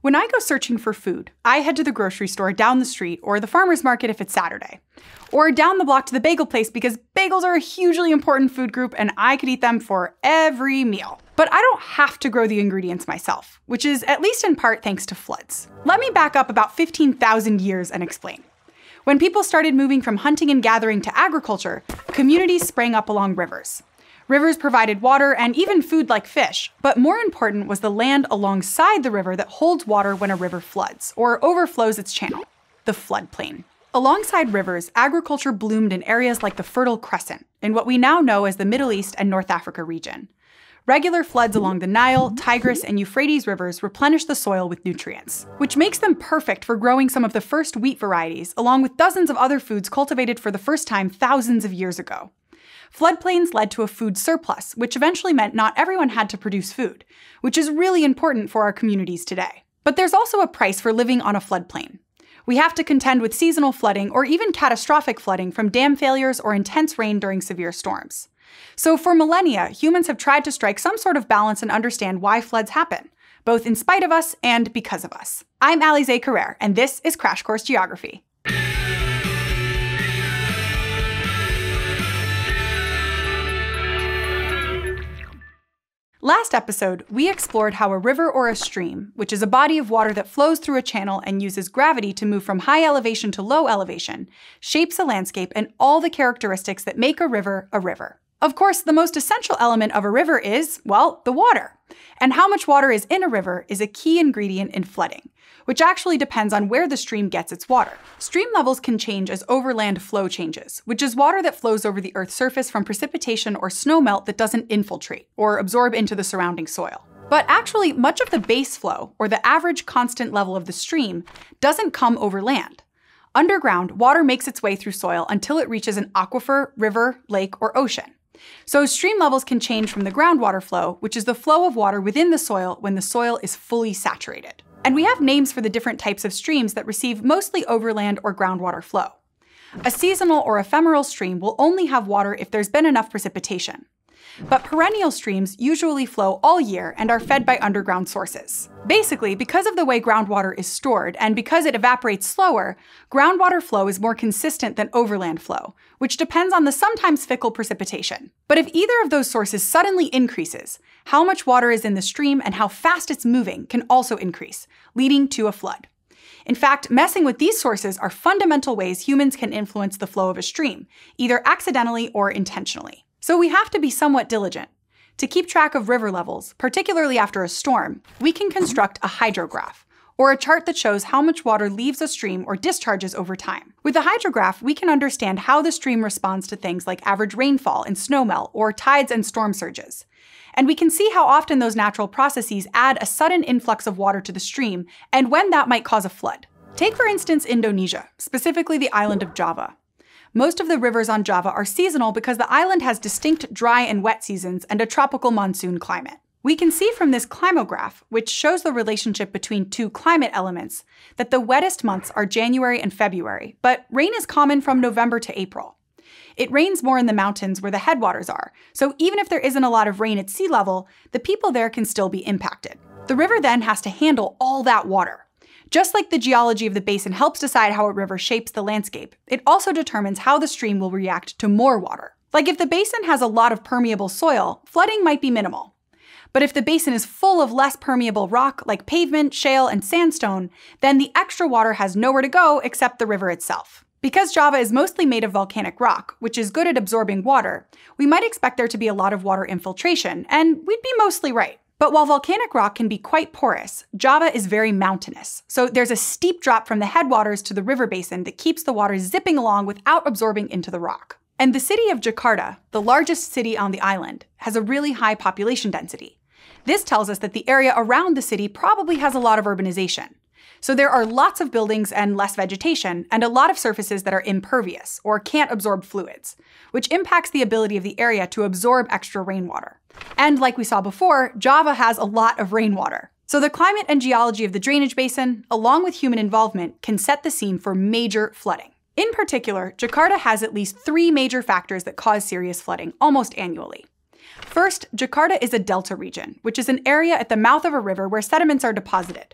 When I go searching for food, I head to the grocery store down the street or the farmer's market if it's Saturday. Or down the block to the bagel place because bagels are a hugely important food group and I could eat them for every meal. But I don't have to grow the ingredients myself, which is at least in part thanks to floods. Let me back up about 15,000 years and explain. When people started moving from hunting and gathering to agriculture, communities sprang up along rivers. Rivers provided water and even food like fish, but more important was the land alongside the river that holds water when a river floods or overflows its channel, the floodplain. Alongside rivers, agriculture bloomed in areas like the Fertile Crescent, in what we now know as the Middle East and North Africa region. Regular floods along the Nile, Tigris, and Euphrates rivers replenish the soil with nutrients, which makes them perfect for growing some of the first wheat varieties, along with dozens of other foods cultivated for the first time thousands of years ago. Floodplains led to a food surplus, which eventually meant not everyone had to produce food, which is really important for our communities today. But there's also a price for living on a floodplain. We have to contend with seasonal flooding or even catastrophic flooding from dam failures or intense rain during severe storms. So for millennia, humans have tried to strike some sort of balance and understand why floods happen, both in spite of us and because of us. I'm Alize Carrere, and this is Crash Course Geography. Last episode, we explored how a river or a stream, which is a body of water that flows through a channel and uses gravity to move from high elevation to low elevation, shapes a landscape and all the characteristics that make a river a river. Of course, the most essential element of a river is, well, the water. And how much water is in a river is a key ingredient in flooding, which actually depends on where the stream gets its water. Stream levels can change as overland flow changes, which is water that flows over the Earth's surface from precipitation or snowmelt that doesn't infiltrate or absorb into the surrounding soil. But actually, much of the base flow, or the average constant level of the stream, doesn't come over land. Underground, water makes its way through soil until it reaches an aquifer, river, lake, or ocean. So stream levels can change from the groundwater flow, which is the flow of water within the soil when the soil is fully saturated. And we have names for the different types of streams that receive mostly overland or groundwater flow. A seasonal or ephemeral stream will only have water if there's been enough precipitation. But perennial streams usually flow all year and are fed by underground sources. Basically, because of the way groundwater is stored and because it evaporates slower, groundwater flow is more consistent than overland flow, which depends on the sometimes fickle precipitation. But if either of those sources suddenly increases, how much water is in the stream and how fast it's moving can also increase, leading to a flood. In fact, messing with these sources are fundamental ways humans can influence the flow of a stream, either accidentally or intentionally. So we have to be somewhat diligent. To keep track of river levels, particularly after a storm, we can construct a hydrograph, or a chart that shows how much water leaves a stream or discharges over time. With a hydrograph, we can understand how the stream responds to things like average rainfall and snowmelt, or tides and storm surges. And we can see how often those natural processes add a sudden influx of water to the stream, and when that might cause a flood. Take for instance Indonesia, specifically the island of Java. Most of the rivers on Java are seasonal because the island has distinct dry and wet seasons and a tropical monsoon climate. We can see from this climograph, which shows the relationship between two climate elements, that the wettest months are January and February, but rain is common from November to April. It rains more in the mountains where the headwaters are, so even if there isn't a lot of rain at sea level, the people there can still be impacted. The river then has to handle all that water. Just like the geology of the basin helps decide how a river shapes the landscape, it also determines how the stream will react to more water. Like if the basin has a lot of permeable soil, flooding might be minimal. But if the basin is full of less permeable rock like pavement, shale, and sandstone, then the extra water has nowhere to go except the river itself. Because Java is mostly made of volcanic rock, which is good at absorbing water, we might expect there to be a lot of water infiltration, and we'd be mostly right. But while volcanic rock can be quite porous, Java is very mountainous, so there's a steep drop from the headwaters to the river basin that keeps the water zipping along without absorbing into the rock. And the city of Jakarta, the largest city on the island, has a really high population density. This tells us that the area around the city probably has a lot of urbanization. So there are lots of buildings and less vegetation, and a lot of surfaces that are impervious, or can't absorb fluids, which impacts the ability of the area to absorb extra rainwater. And like we saw before, Java has a lot of rainwater. So the climate and geology of the drainage basin, along with human involvement, can set the scene for major flooding. In particular, Jakarta has at least 3 major factors that cause serious flooding almost annually. First, Jakarta is a delta region, which is an area at the mouth of a river where sediments are deposited.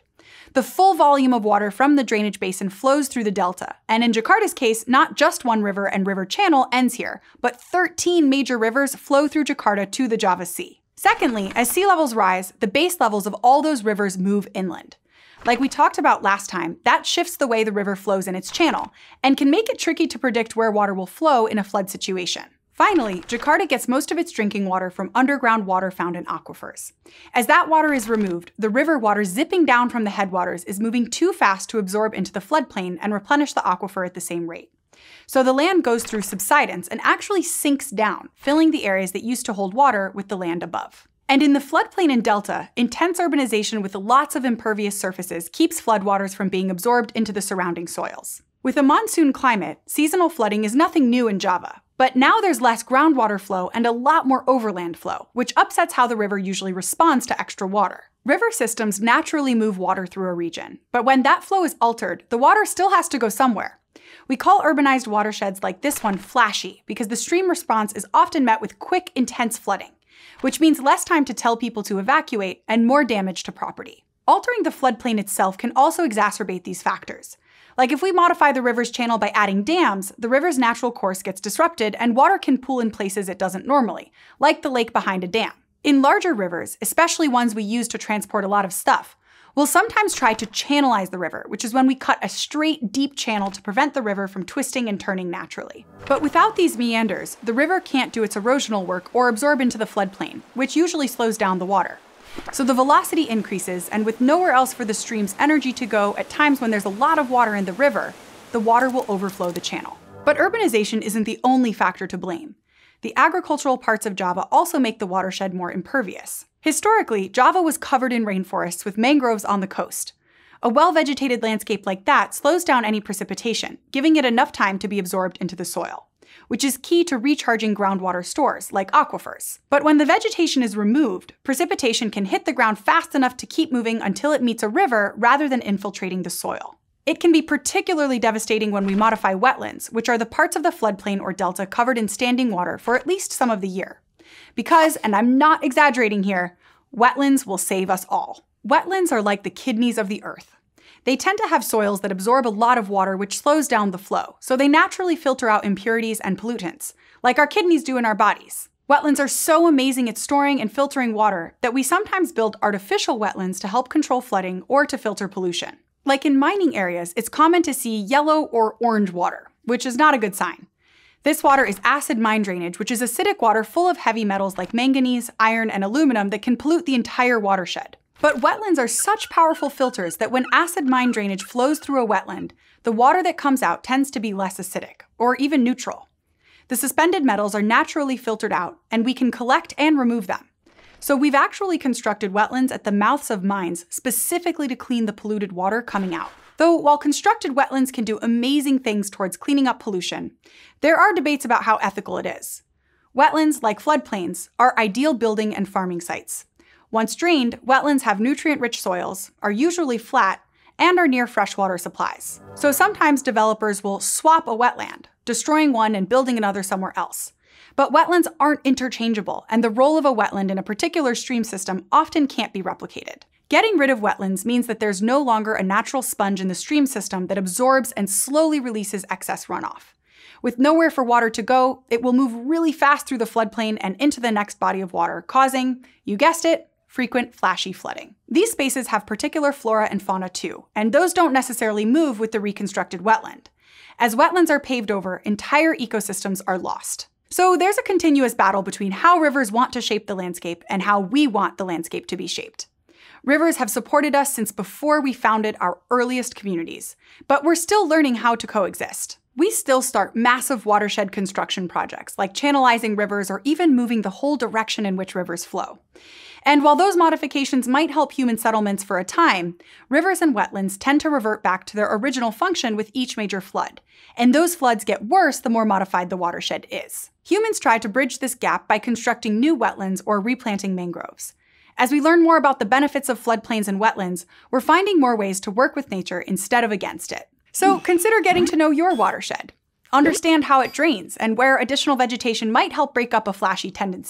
The full volume of water from the drainage basin flows through the delta, and in Jakarta's case, not just one river and river channel ends here, but 13 major rivers flow through Jakarta to the Java Sea. Secondly, as sea levels rise, the base levels of all those rivers move inland. Like we talked about last time, that shifts the way the river flows in its channel, and can make it tricky to predict where water will flow in a flood situation. Finally, Jakarta gets most of its drinking water from underground water found in aquifers. As that water is removed, the river water zipping down from the headwaters is moving too fast to absorb into the floodplain and replenish the aquifer at the same rate. So the land goes through subsidence and actually sinks down, filling the areas that used to hold water with the land above. And in the floodplain and delta, intense urbanization with lots of impervious surfaces keeps floodwaters from being absorbed into the surrounding soils. With a monsoon climate, seasonal flooding is nothing new in Java. But now there's less groundwater flow and a lot more overland flow, which upsets how the river usually responds to extra water. River systems naturally move water through a region, but when that flow is altered, the water still has to go somewhere. We call urbanized watersheds like this one flashy because the stream response is often met with quick, intense flooding, which means less time to tell people to evacuate and more damage to property. Altering the floodplain itself can also exacerbate these factors. Like if we modify the river's channel by adding dams, the river's natural course gets disrupted and water can pool in places it doesn't normally, like the lake behind a dam. In larger rivers, especially ones we use to transport a lot of stuff, we'll sometimes try to channelize the river, which is when we cut a straight, deep channel to prevent the river from twisting and turning naturally. But without these meanders, the river can't do its erosional work or absorb into the floodplain, which usually slows down the water. So the velocity increases, and with nowhere else for the stream's energy to go at times when there's a lot of water in the river, the water will overflow the channel. But urbanization isn't the only factor to blame. The agricultural parts of Java also make the watershed more impervious. Historically, Java was covered in rainforests with mangroves on the coast. A well-vegetated landscape like that slows down any precipitation, giving it enough time to be absorbed into the soil, which is key to recharging groundwater stores, like aquifers. But when the vegetation is removed, precipitation can hit the ground fast enough to keep moving until it meets a river rather than infiltrating the soil. It can be particularly devastating when we modify wetlands, which are the parts of the floodplain or delta covered in standing water for at least some of the year. Because, and I'm not exaggerating here, wetlands will save us all. Wetlands are like the kidneys of the earth. They tend to have soils that absorb a lot of water, which slows down the flow, so they naturally filter out impurities and pollutants, like our kidneys do in our bodies. Wetlands are so amazing at storing and filtering water that we sometimes build artificial wetlands to help control flooding or to filter pollution. Like in mining areas, it's common to see yellow or orange water, which is not a good sign. This water is acid mine drainage, which is acidic water full of heavy metals like manganese, iron, and aluminum that can pollute the entire watershed. But wetlands are such powerful filters that when acid mine drainage flows through a wetland, the water that comes out tends to be less acidic, or even neutral. The suspended metals are naturally filtered out, and we can collect and remove them. So we've actually constructed wetlands at the mouths of mines specifically to clean the polluted water coming out. Though while constructed wetlands can do amazing things towards cleaning up pollution, there are debates about how ethical it is. Wetlands, like floodplains, are ideal building and farming sites. Once drained, wetlands have nutrient-rich soils, are usually flat, and are near freshwater supplies. So sometimes developers will swap a wetland, destroying one and building another somewhere else. But wetlands aren't interchangeable, and the role of a wetland in a particular stream system often can't be replicated. Getting rid of wetlands means that there's no longer a natural sponge in the stream system that absorbs and slowly releases excess runoff. With nowhere for water to go, it will move really fast through the floodplain and into the next body of water, causing, you guessed it, frequent flashy flooding. These spaces have particular flora and fauna too, and those don't necessarily move with the reconstructed wetland. As wetlands are paved over, entire ecosystems are lost. So there's a continuous battle between how rivers want to shape the landscape and how we want the landscape to be shaped. Rivers have supported us since before we founded our earliest communities, but we're still learning how to coexist. We still start massive watershed construction projects, like channelizing rivers or even moving the whole direction in which rivers flow. And while those modifications might help human settlements for a time, rivers and wetlands tend to revert back to their original function with each major flood. And those floods get worse the more modified the watershed is. Humans try to bridge this gap by constructing new wetlands or replanting mangroves. As we learn more about the benefits of floodplains and wetlands, we're finding more ways to work with nature instead of against it. So consider getting to know your watershed. Understand how it drains and where additional vegetation might help break up a flashy tendency.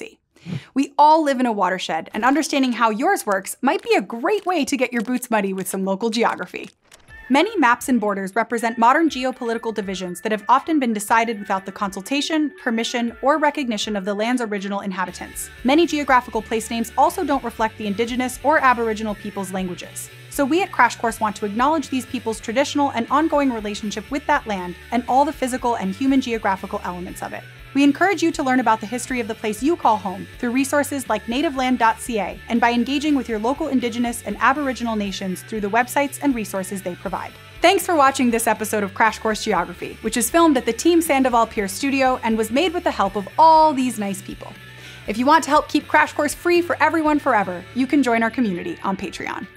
We all live in a watershed, and understanding how yours works might be a great way to get your boots muddy with some local geography. Many maps and borders represent modern geopolitical divisions that have often been decided without the consultation, permission, or recognition of the land's original inhabitants. Many geographical place names also don't reflect the indigenous or aboriginal people's languages. So we at Crash Course want to acknowledge these people's traditional and ongoing relationship with that land and all the physical and human geographical elements of it. We encourage you to learn about the history of the place you call home through resources like nativeland.ca and by engaging with your local indigenous and aboriginal nations through the websites and resources they provide. Thanks for watching this episode of Crash Course Geography, which is filmed at the Team Sandoval Pier studio and was made with the help of all these nice people. If you want to help keep Crash Course free for everyone forever, you can join our community on Patreon.